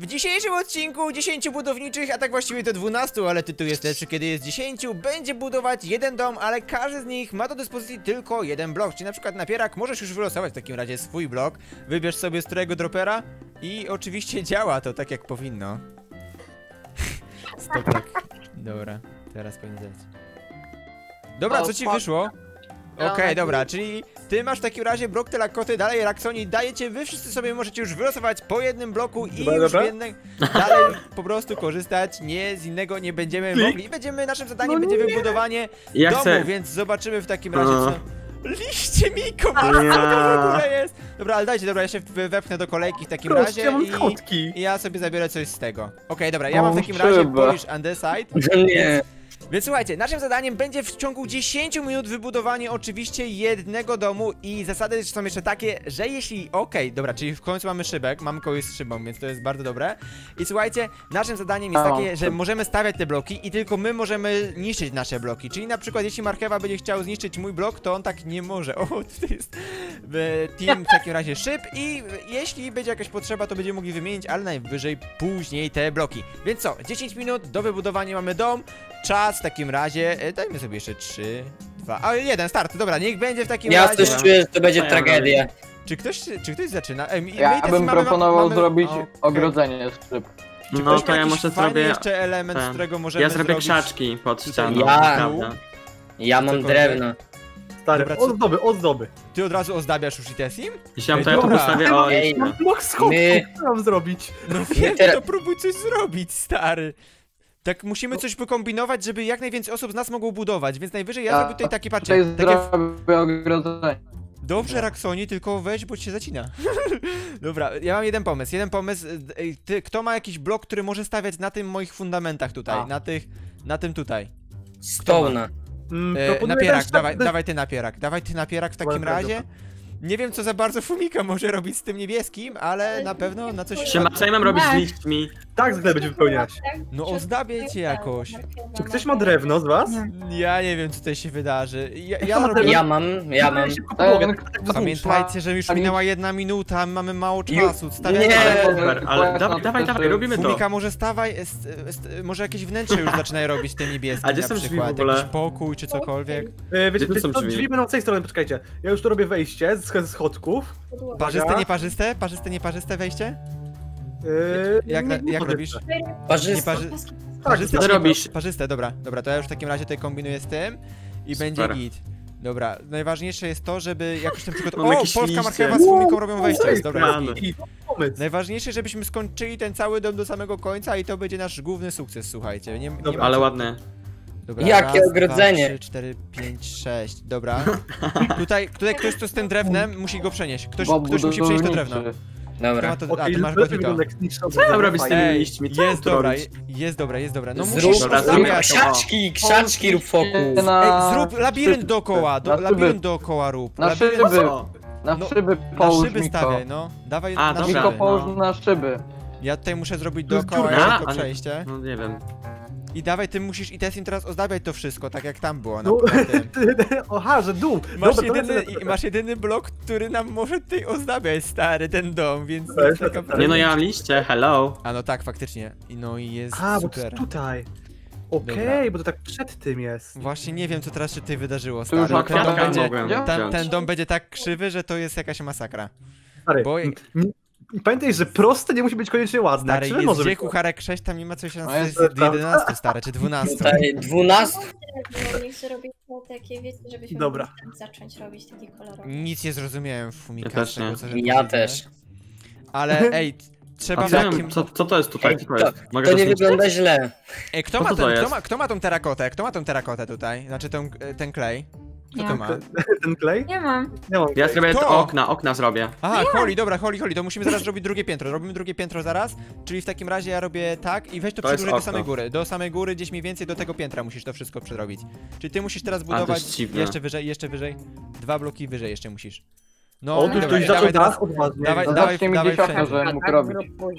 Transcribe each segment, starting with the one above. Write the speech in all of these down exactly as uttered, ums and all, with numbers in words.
W dzisiejszym odcinku dziesięciu budowniczych, a tak właściwie to dwunastu, ale tytuł jest lepszy, kiedy jest dziesięciu, będzie budować jeden dom, ale każdy z nich ma do dyspozycji tylko jeden blok. Czyli na przykład napierak możesz już wylosować w takim razie swój blok, wybierz sobie z którego dropera i oczywiście działa to tak jak powinno. Stopek. Dobra, teraz powinien działać. Dobra, co ci wyszło? Okej, okay, dobra, czyli ty masz w takim razie blok telakoty, dalej Raksoni dajecie, wy wszyscy sobie możecie już wylosować po jednym bloku i dobra, już jednej, dalej po prostu korzystać, nie z innego nie będziemy mogli. Będziemy, naszym zadaniem no będzie nie. wybudowanie ja domu, chcę. Więc zobaczymy w takim razie co... Liście Miko, co to w ogóle jest? Dobra, ale dajcie, dobra, ja się wepchnę do kolejki w takim Proszę, razie ja i, i ja sobie zabiorę coś z tego. Okej, okay, dobra, ja mam w takim trzeba. razie Polish Andesite. Nie. Więc... Więc słuchajcie, naszym zadaniem będzie w ciągu dziesięciu minut wybudowanie oczywiście jednego domu i zasady są jeszcze takie, że jeśli... Okej, okay, dobra, czyli w końcu mamy szybek, mamy kogoś z szybą, więc to jest bardzo dobre. I słuchajcie, naszym zadaniem jest takie, że możemy stawiać te bloki i tylko my możemy niszczyć nasze bloki. Czyli na przykład jeśli Marchewa będzie chciał zniszczyć mój blok, to on tak nie może. O, to jest team w takim razie szyb i jeśli będzie jakaś potrzeba, to będziemy mogli wymienić, ale najwyżej później te bloki. Więc co, dziesięć minut do wybudowania mamy dom, czas w takim razie, e, dajmy sobie jeszcze trzy, dwa, a jeden, start, dobra, niech będzie w takim ja razie. Ja coś czuję, że to będzie tragedia. Czy ktoś, czy ktoś zaczyna? E, ja bym mamy, proponował mamy, zrobić okay. ogrodzenie z szyb. Czy no to ja może zrobię jeszcze element, ten. z którego możemy Ja zrobię zrobić... krzaczki pod ścianą. Ja, ja mam drewno. Stary, dobra, ozdoby, ozdoby. Ty od razu ozdabiasz już i Tesim? Jeśli mam to ja to postawię o... Ej, mam blok schodów, my... co mam zrobić? No wiem, teraz... to próbuj coś zrobić, stary. Tak musimy coś wykombinować, żeby jak najwięcej osób z nas mogło budować, więc najwyżej ja, ja zrobię tutaj takie, patrzcie, takie... ogrodzenie. Dobrze, Raksoni, tylko weź, bo ci się zacina. Dobra, ja mam jeden pomysł, jeden pomysł. Ty, kto ma jakiś blok, który może stawiać na tym moich fundamentach tutaj, A. na tych, na tym tutaj? Stołna. E, napierak, dawaj, dawaj ty napierak, dawaj ty napierak w takim razie. Nie wiem, co za bardzo Fumika może robić z tym niebieskim, ale na pewno na coś... Siema, co ja mam robić z liśćmi? Tak, zwykle będzie wypełniać. No ozdabię cię jakoś. Czy ktoś ma drewno z was? Ja nie wiem, co tutaj się wydarzy. Ja, ja, ja, robię... ja mam, ja mam. Pamiętajcie, że już minęła jedna minuta, mamy mało czasu. Stawiaj... Nie, super, ale dawaj, dawaj, dawaj, robimy to. Fumika, może stawaj, st, st, może jakieś wnętrze już zaczynają robić te niebieskie. A gdzie są drzwi w ogóle? Jakiś pokój czy cokolwiek. E, wiecie, wiecie, drzwi? drzwi będą z tej strony, poczekajcie. Ja już tu robię wejście z schodków. Parzyste, nieparzyste? Parzyste, nieparzyste wejście? Yy, jak nie, nie jak robisz? Parzyste. Parzy... Parzyste, co robisz? Parzyste, dobra, dobra, to ja już w takim razie tutaj kombinuję z tym i Super. będzie git. Dobra, najważniejsze jest to, żeby jakoś na przykład... O, polska Marchewa z Fumiką robią wejście, jest dobra. Najważniejsze, żebyśmy skończyli ten cały dom do samego końca i to będzie nasz główny sukces, słuchajcie. Nie, nie dobra, ale co... ładne. Dobra, Jakie raz, ogrodzenie? dwa, trzy, cztery, pięć, sześć, dobra. Tutaj, tutaj ktoś, kto z tym drewnem, musi go przenieść. Ktoś, ktoś musi przenieść to drewno. Dobra. To, a, ty masz gotito. Co ja robić z tymi liśćmi? Jest dobra, jest dobra, jest dobra. No zrób, musisz zrób krzaczki, krzaczki rób wokół. Ej, zrób labirynt dookoła, do, labirynt dookoła rób. Na szyby, na szyby połóż, Na szyby stawiaj, no. Dawaj a, na szyby. połóż na szyby. Ja tutaj muszę zrobić dookoła jako przejście. No nie wiem. I dawaj, ty musisz i Tessin teraz ozdabiać to wszystko, tak jak tam było. No, Aha, że dół. Masz, Dobra, jedyny, masz jedyny blok, który nam może tutaj ozdabiać, stary, ten dom, więc... Taka nie no, ja mam liście, hello. A no tak, faktycznie. No i jest A, super. bo to tutaj. Okej, okay, bo to tak przed tym jest. Właśnie nie wiem, co teraz się tutaj wydarzyło, stary. Już ten, dom będzie, ten, ten, ten dom będzie tak krzywy, że to jest jakaś masakra. Stary, bo... pamiętaj, że proste nie musi być koniecznie ładne. Stary, jest może gdzie być kucharek sześć, tam nie ma coś się no jest jedenaście, stare, czy dwanaście. Tutaj dwanaście? Nie chcę robić takie, wiecie, żebyśmy Dobra. zacząć robić takie kolorowe. Nic nie zrozumiałem w Fumika. Ja też tego, co Ja też. Ale ej, trzeba w takim... co, co to jest tutaj? Ej, to, Mogę to nie wygląda źle. Ej, kto, ma ten, kto, ma, kto ma tą terakotę? Kto ma tą terakotę tutaj? Znaczy tą, ten klej? Kto to ma? Ten klej? Nie mam. Nie mam. Ja zrobię to okna, okna zrobię. Aha, Holly, dobra, Holly, Holly, to musimy zaraz robić drugie piętro. Robimy drugie piętro zaraz, czyli w takim razie ja robię tak i weź to, to przedłużę do samej góry. Do samej góry, gdzieś mniej więcej do tego piętra musisz to wszystko przedrobić. Czyli ty musisz teraz budować jeszcze wyżej, jeszcze wyżej. Dwa bloki wyżej jeszcze musisz. No, o, dobra, dawaj, dawaj teraz, odważnie. dawaj, dawaj, dawaj wszędzie. Że mógł robić.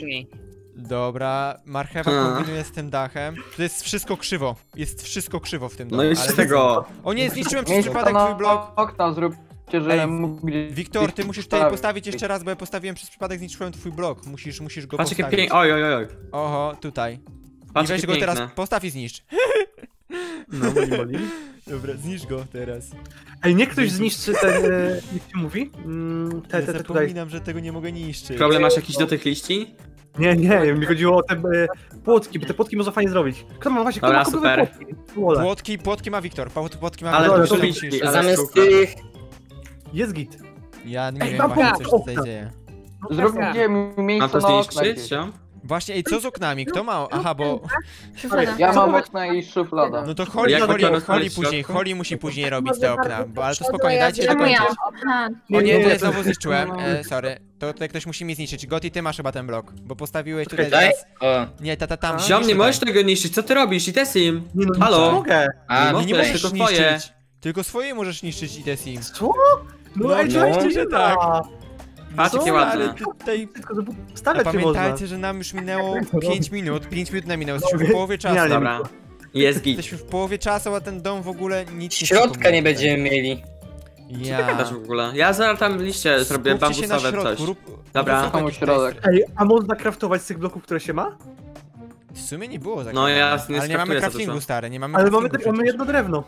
Dobra, Marchewa kombinuje z tym dachem. To jest wszystko krzywo. Jest wszystko krzywo w tym domu. No i z tego. O nie, zniszczyłem przez przypadek twój blok. Okna zrób. że Ej, mógł gdzieś Wiktor, ty musisz tutaj postawić. postawić jeszcze raz, bo ja postawiłem przez przypadek, zniszczyłem twój blok. Musisz, musisz go Patrz jakie postawić. piękne. Oj, oj, oj, oj. Oho, tutaj. Patrz I weź jakie go piękne. teraz, postaw i zniszcz. No, boli, boli. Dobra, zniszcz go teraz. Ej, niech ktoś zniszczy ten, e, jak się mówi? Mm, te, Ja te, te tutaj. zapominam, że tego nie mogę niszczyć. Problem masz jakiś do tych liści? Nie, nie, mi chodziło o te e, płotki, bo te płotki można fajnie zrobić. Kto ma właśnie, kto Dobra, ma kopiowe super. płotki? Wola. Płotki, płotki ma Wiktor, płot- płotki ma Ale Wiktor. to Ty liści, musisz. ale Zamiast super. tych... Jest git. Ja nie Ej, wiem mam właśnie, pomysł, co się tutaj okna. dzieje. Zrobicie mi miejsce Mam to na okna zniszczyć, gdzieś. się? Właśnie, ej, co z oknami? Kto ma? Aha, bo... Szuflada. Ja mam Co? okna i szuflada. No to Holly, Jak Holly, to Holly rozpalić w później, środku? Holly musi później robić te okna, bo ale to spokojnie, ja dajcie wiem, dokończyć. ja. Aha. O nie, Nie, to ja to- znowu zniszczyłem, e, sorry. To tutaj ktoś musi mi zniszczyć. Gotti, ty masz chyba ten blok, bo postawiłeś tutaj Tutaj? teraz... O. Nie, tata tam. Ziom, nie tutaj. możesz tego niszczyć, co ty robisz? I Tesim! Nie no, Halo? nie mogę. A, Nie Nie, nie Możesz, możesz tylko twoje. niszczyć. Tylko swoje możesz niszczyć i te sim. Co? No, No, ej, oczywiście, no, że tak. Patrz jakie Co? Ale ładne. tutaj... Tylko to A stawiać nie można. pamiętajcie, że nam już minęło pięć minut, pięć minut nam minęło, jesteśmy w połowie czasu. Nie, nie. Dobra. Jest git. Jesteśmy w połowie czasu, a ten dom w ogóle nic nie Środka przypomina. nie będziemy mieli. Ja. Gadasz w ogóle. Ja zaraz tam liście zrobię, Skupcie się na bambusowe coś. środku, rób... Dobra. rób Komu jakiś środek. test. Ej, a można craftować z tych bloków, które się ma? W sumie nie było tak. No ja nie Ale nie mamy skraftuję za craftingu, dużo. stary, nie mamy Ale mamy, craftingu tak, mamy przecież. jedno drewno.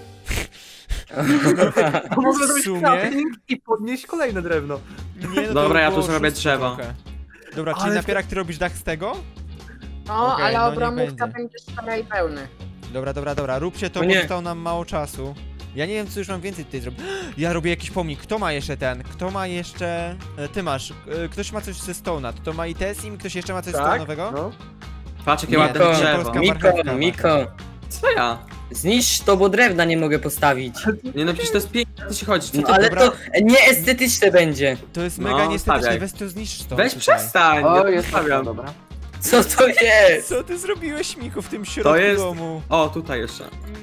To można W zrobić sumie? crafting i podnieść kolejne drewno. Nie, no to Dobra, ja było tu zrobię oszustwo drzewo. trochę. Dobra, czyli Ale napierak, ty robisz dach z tego? No, Okej, ale no nie obromówka będzie. będzie szczera i pełny. Dobra, dobra, dobra, róbcie to, O bo nie. zostało nam mało czasu. Ja nie wiem, co już mam więcej tutaj zrobić. Ja robię jakiś pomnik. Kto ma jeszcze ten? Kto ma jeszcze... E, Ty masz. E, Ktoś ma coś ze Stone'a. To ma i Tesim? Ktoś jeszcze ma coś Tak? Stone'owego? No. Patrz jakie Nie, ładne to- drzewo. Polska Miko, marchewka. Miko. Co ja? Zniszcz to, bo drewna nie mogę postawić. Nie no przecież to jest piękne, co się chodzi. Co No ty... ale dobra. to nieestetyczne będzie. To jest No, mega niestetyczne. stawiaj. Weź to zniszcz to. Weź tutaj. przestań! O, ja jest okno, stawiam. dobra. Co to jest? Co ty zrobiłeś, Miku, w tym środku jest- domu? O, tutaj jeszcze.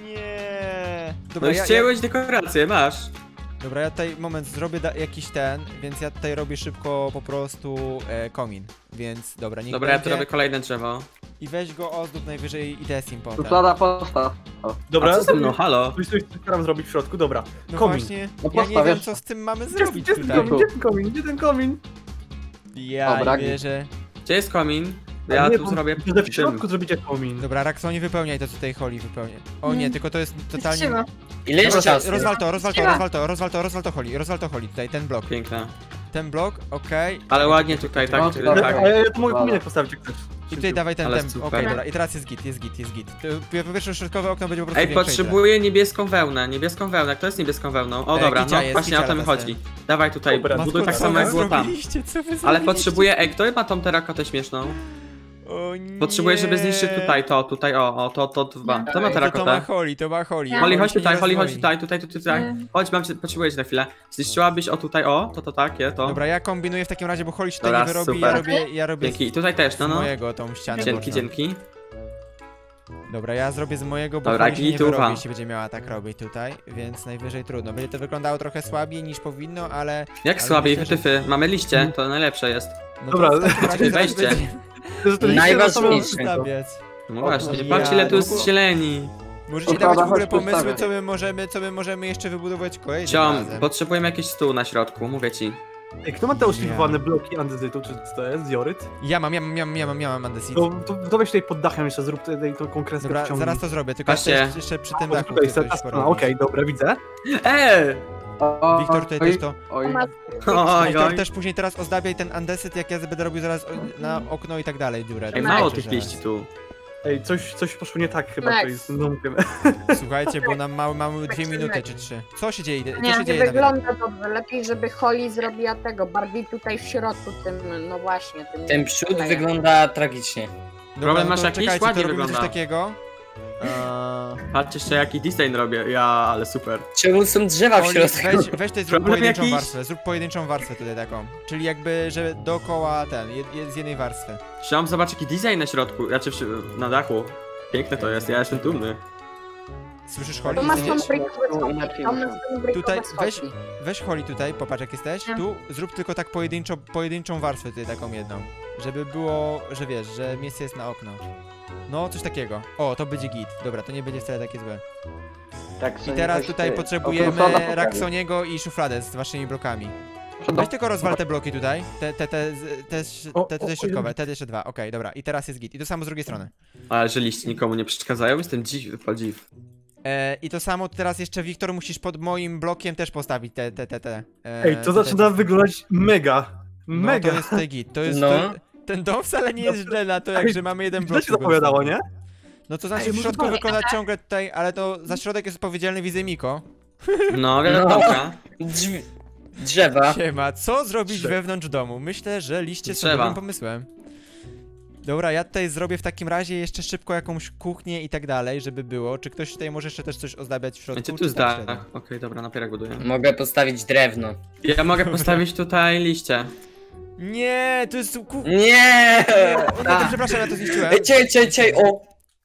Nie. No Dobra, i ja, ja, ścięłeś dekorację, masz. dobra, ja tutaj, moment, zrobię da, jakiś ten, więc ja tutaj robię szybko po prostu e, komin. Więc, dobra, niech Dobra, ja tu będzie. robię kolejne drzewo. I weź go ozdób najwyżej i Tesim potem. Szuflada postaw. O. Dobra, A co ze mną, halo? coś, coś staram zrobić w środku, dobra. No komin. właśnie, No ja nie postaw wiem, jeszcze. co z tym mamy Gdzie, zrobić gdzie ten tutaj. komin? Gdzie ten komin? Gdzie ten komin? Ja Dobra, nie wierzę. Gdzie jest komin? A Ja nie, tu bo- zrobię że w tym. środku zrobicie komin. Dobra, Raxonie, wypełniaj to, co tutaj Holly wypełnia. O nie, Mm. tylko to jest totalnie... Trzyma. Ile jest Dobra, czasu? rozwal to, rozwal to, Trzyma. rozwal to, rozwal to, rozwal to Holly, rozwal to Holly, tutaj, ten blok. Piękne. Ten blok, okej. Ale ładnie tutaj, tak, No, tak. dobra. tak. A ja, ja tu mogę Dobra. kominek postawić, jak chcesz. I tutaj dawaj ten, Ale ten, okej, super. dobra, i teraz jest git, jest git, jest git. To, po pierwsze, środkowe okno będzie po prostu Ej, większe i potrzebuję niebieską wełnę, niebieską wełnę. Kto jest niebieską wełną? O Ej, dobra, kicia no jest, właśnie o kicia to mi latasem. chodzi. Dawaj tutaj, Dobra, tyle. buduj Matko, tak co samo wy jak było tam. zrobiliście? Co wy Ale zrobiliście? potrzebuję, ej, kto ma tą terakotę śmieszną? O nie. Potrzebuję, żeby zniszczyć tutaj to, tutaj, o, o, to, to, dwa. Nie. To ma Ej, to, to ma terakotę. Holly, to ma Holly. Ja. Holly, chodź się tutaj, nie Holly, chodź rozwoi. tutaj, tutaj, tutaj, tutaj. Nie. Chodź, mam cię, potrzebuję cię na chwilę. Zniszczyłabyś o tutaj, o, to, to takie, to. Dobra, ja kombinuję w takim razie, bo Holly się tutaj Dobra, nie wyrobi, super. ja robię, ja robię Dzięki, i tutaj też, z no, no. mojego tą ścianę Dzięki, boczną. dzięki. Dobra, ja zrobię z mojego, bo Dobra, Holly się nie gituwa. wyrobi, jeśli będzie miała tak robić tutaj, więc najwyżej trudno. Będzie to wyglądało trochę słabiej niż powinno, ale... Jak Ale słabiej, myślę, że- wytyfy. Mamy liście, to najlepsze jest. No Dobra, to w takim razie zaraz wejście. będzie- To jest to liście Najważniejsze. na samym- Stawiać. No O, właśnie, ja- patrzcie ile tu no jest bo- zieleni. Możecie To dawać w prawda, ogóle chodź pomysły, postawię. co my możemy, co my możemy jeszcze wybudować kolejnym Ciom, razem. potrzebujemy jakiś stół na środku, mówię ci. Ej, kto ma te oszlifowane bloki andezytu, czy co to jest? Dioryt? Ja mam, ja mam, ja mam, ja mam, ja mam andesit. To, to, to weź tutaj pod dachem jeszcze, zrób tutaj tą konkretną Dobra, wciągnij. zaraz to zrobię, tylko Patrzcie. jeszcze, jeszcze przy tym O, dachu tutaj chcę jest ta coś strona, porobić. okej, dobra, widzę. Eee! O, Wiktor, tutaj oj, też to. Oj, Oj, Wiktor, oj. też później teraz ozdabiaj ten andesyt, jak ja będę robił zaraz o- na okno i tak dalej dziurę. Ej, To mało znaczy, tych że- liści tu. Ej, coś, coś poszło nie tak chyba Next. tutaj z domkiem. Słuchajcie, bo nam mamy, mamy dwie minuty czy trzy. Co się dzieje? Co Nie, się nie dzieje na wygląda dobrze. Lepiej, żeby Holly zrobiła tego, bardziej tutaj w środku tym, no właśnie, tym... Ten przód klejem. wygląda tragicznie. Dobra, Problem no masz to jakiś? czekajcie, Ładnie to robimy wygląda. coś takiego. Eee, Patrz jeszcze jaki design robię, ja, ale super. Czemu są drzewa w Oli, środku? weź, weź tutaj zrób Problem pojedynczą jakiś? warstwę, zrób pojedynczą warstwę tutaj taką. Czyli jakby, że dookoła ten, jed, jed, z jednej warstwy. Chciałem zobaczyć jaki design na środku, znaczy w- na dachu. Piękne to jest, ja jestem dumny. Słyszysz To Holly? ma Widzisz? stonebrickowe Tu schodki, inaczej to ma muszę. stonebrickowe Tutaj weź, schodki. weź Holly tutaj, popatrz jak jesteś. Nie. Tu zrób tylko tak pojedynczo, pojedynczą warstwę tutaj taką jedną. Żeby było, że wiesz, że miejsce jest na okno. No, coś takiego. O, to będzie git. Dobra, to nie będzie wcale takie złe. Tak, I teraz tutaj potrzebujemy Raksoniego i szufladę z waszymi blokami. Weź tylko rozwal te bloki tutaj, te, te, te, te, te, te, te środkowe, te jeszcze dwa, okej, dobra, i teraz jest git. I to samo z drugiej strony. Ale że liście nikomu nie przeszkadzają, jestem dziw, dziw. E, I to samo teraz jeszcze, Wiktor, musisz pod moim blokiem też postawić te, te, te, te. E, Ej, to te, zaczyna te, wyglądać mega. No Mega. to jest tutaj git, to jest, No. to, ten dom wcale nie jest źle na to, jak że mamy jeden Źle blok. się zapowiadało, nie? No to znaczy Ej, w może środku powiem. wykonać ciągle tutaj, ale to za środek jest odpowiedzialny widzę Miko. No, wiadomo. Drz drzewa. Siema, co zrobić Drzew. wewnątrz domu? Myślę, że liście są Drzewa. dobrym pomysłem. Dobra, ja tutaj zrobię w takim razie jeszcze szybko jakąś kuchnię i tak dalej, żeby było. Czy ktoś tutaj może jeszcze też coś ozdabiać w środku? Gdzie tu czy jest tak dach? średnio? Okej, dobra, napierak buduję. Mogę postawić drewno. Ja mogę postawić tutaj liście. Nie, to jest kuchnia. Nie! O, nie, to przepraszam, ja to zniszczyłem. Ej, ciej, ciej, ciej, o!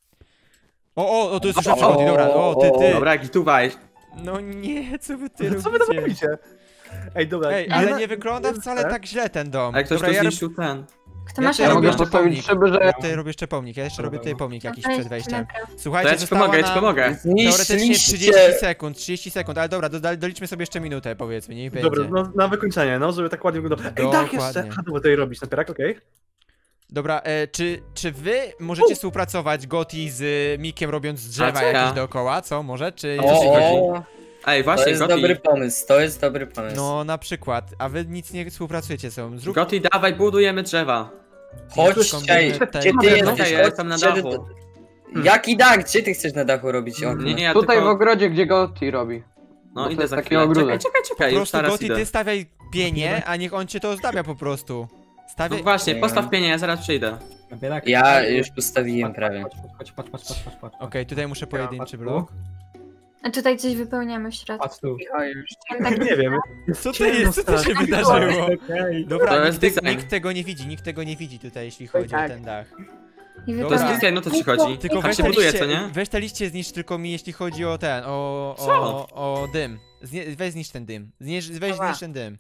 O, o, o, to jest już przechodzi, dobra, o, ty, ty. Dobra, gituwaj. No nie, co wy ty Co wy tam robicie? robicie? Ej, dobra. Ej, ale nie wygląda wcale tak źle ten dom. A jak ktoś Dobra, tu ja, rob... zniszczył ten. Kto Ja masz tutaj Ja robię mogę jeszcze postawić pomnik. szyby, że... ja tutaj robię jeszcze pomnik, ja jeszcze robię tutaj pomnik jakiś przed wejściem. To Słuchajcie, ja ci została pomogę, ja ci nam pomogę. teoretycznie trzydzieści Zniszczyliście! sekund, trzydzieści sekund, ale dobra, doda- doliczmy sobie jeszcze minutę, powiedzmy, niech będzie. Dobra, no, na wykończenie, no, żeby tak ładnie wyglądało. Ej, tak jeszcze. Dokładnie. A, dobra, tutaj robić napierak, okej. Dobra, e, czy, czy wy możecie współpracować, Goti, z Mikiem, robiąc drzewa A co ja? jakieś dookoła, co? Może? Czy... O, o, Ej, to właśnie, jest Goti. dobry pomysł, to jest dobry pomysł. No, na przykład, a wy nic nie współpracujecie są. Zrób... Goti, dawaj, budujemy drzewa. Chodź, Kombinę ciej, tutaj. gdzie ty Dobra, jesteś? okej, ja Chodź, jestem na gdzie- dachu. Jaki dach? Gdzie ty chcesz na dachu robić okno? Nie, nie, ja Tutaj w tylko... ogrodzie, gdzie Gotti robi. No bo to idę jest za taki chwilę. Czekaj, ogródek. czekaj, Po czekaj, już prostu, zaraz Goti, idę. ty stawiaj pienie, a niech on cię to ozdabia po prostu. Stawiaj... No właśnie, postaw pienie, ja zaraz przyjdę. Ja już postawiłem prawie. Patrz, patrz, patrz, patrz, patrz, patrz. Okej, tutaj muszę pojedynczy Patrz blok. tu, A tutaj coś wypełniamy w środku. Patrz tu. Tak, Nie wiem. Co to jest? Co to się wydarzyło? Dobra, To nikt, jest te, design. nikt tego nie widzi, nikt tego nie widzi tutaj, jeśli chodzi o tak. ten dach. I To jest Dobra. design, no to ci chodzi. Tylko Tak weź się te, buduje, liście, co nie? weź te liście zniszcz tylko mi, jeśli chodzi o ten, o, o, Co? o, o dym. Znie, weź zniszcz ten dym. Zniszcz, weź Dobra. zniszcz ten dym.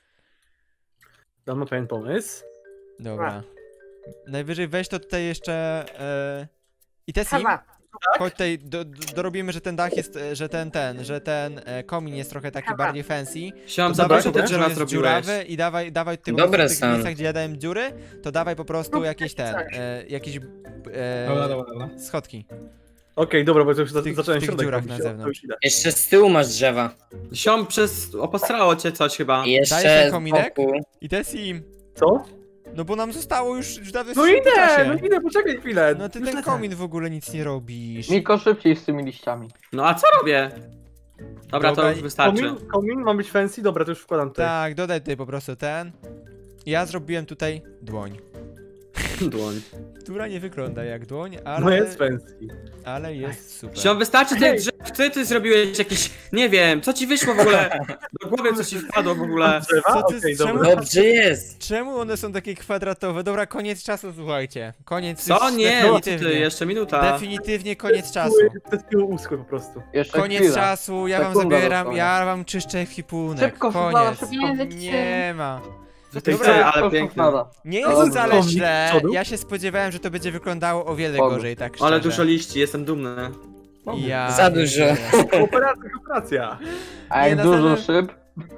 Dam na pewien pomysł. Dobra. Najwyżej weź to tutaj jeszcze... E... I te sim, Kawa. chodź tutaj, do, do, dorobimy, że ten dach jest, e, że ten, ten, że ten e, komin jest trochę taki Kawa. bardziej fancy. Siam, To za dawaj dużo te te drzewa drzewa jest zrobiłeś. dziurawe i dawaj, dawaj ty po Dobre prostu w tych są. miejscach, gdzie ja dałem dziury, to dawaj po prostu No, jakieś ten, coś. e, jakieś e, Dobra, dobra, dobra. schodki. Okej, dobra, bo to już za- tych- zacząłem w tych środek dziurach robić, na to- zewnątrz. to już idę. Jeszcze z tyłu masz drzewa. Siom, przez... opostrało cię coś chyba. I jeszcze ten z kominek? boku. I te sim. Co? No bo nam zostało już, już dawno No jesteśmy po idę, czasie. no idę, poczekaj chwilę. No ty Już ten lecę. komin w ogóle nic nie robisz. Miko szybciej z tymi liściami. No a co robię? Dobra, Dobra, to już wystarczy. Komin, komin ma być fancy, dobra, to już wkładam tutaj. Tak, dodaj tutaj po prostu ten. Ja zrobiłem tutaj dłoń. Dłoń. Która nie wygląda jak dłoń, ale, No jest fancy. ale jest super. Siom, wystarczy tych Ej. drzew. Ty, ty zrobiłeś jakieś... Nie wiem, co ci wyszło w ogóle? Do głowy co ci wpadło w ogóle? Drzewa? Co ty- Okej, czemu- dobra. Dobrze jest. Czemu one są takie kwadratowe? Dobra, koniec czasu, słuchajcie. Koniec Co? już Nie, no ty, definitywnie. jeszcze minuta. Definitywnie koniec czasu. Te tyłu uschły po prostu. Jeszcze Koniec chwila. czasu, ja wam Sekunda zabieram, została. ja wam czyszczę ekwipunek. Szybko, szuflada, Koniec. szybko. Nie, wytrzy- Nie ma. Tutaj Dobra, chcę- ale Szybko, piękne. szuflada. Nie jest Ale wcale pomnik źle. przodu? Ja się spodziewałem, że to będzie wyglądało o wiele Spoko. gorzej, tak szczerze. Ale dużo liści, jestem dumny. Ja... Za dużo. Kooperacja, kooperacja. A Nie, jak na dużo samym- szyb?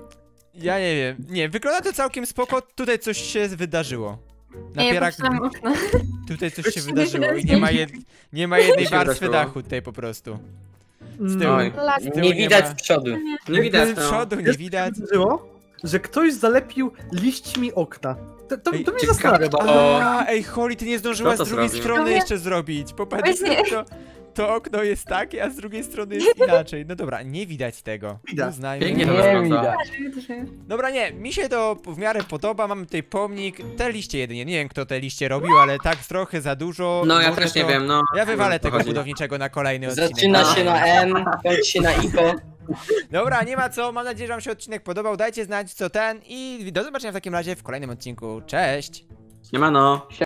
Ja nie wiem. Nie, wygląda to całkiem spoko. Tutaj coś się wydarzyło. Ej, ja Napierak, patrzyłam okno. tutaj coś się wydarzyło i nie ma, jed... nie ma jednej Co się warstwy wydarzyło? dachu tutaj po prostu. Z tyłu. Oj. Z tyłu Nie widać ma- z przodu. Nie widać Z no. przodu nie Wiesz, widać. co się wydarzyło? Że ktoś zalepił liśćmi okna. To, to, Ej, to mnie ciekawe. zastanawia bardzo. A, ej, Holly, ty nie zdążyłaś Kto z to drugiej zrobił? strony No nie. jeszcze zrobić. Popatrz, Właśnie. to, to okno jest takie, a z drugiej strony jest inaczej. No dobra, nie widać tego. Widać. Uznajmy. Pięknie to Nie wygląda. widać. Dobra, nie, mi się to w miarę podoba, mamy tutaj pomnik, te liście jedynie, nie wiem kto te liście robił, ale tak trochę za dużo. No ja Może też nie to- wiem, no. Ja wywalę O co tego chodzi? budowniczego na kolejny odcinek. Zaczyna się na M, kończy się na Iko. Dobra, nie ma co, mam nadzieję, że wam się odcinek podobał, dajcie znać co ten i do zobaczenia w takim razie w kolejnym odcinku, cześć! Nie ma no.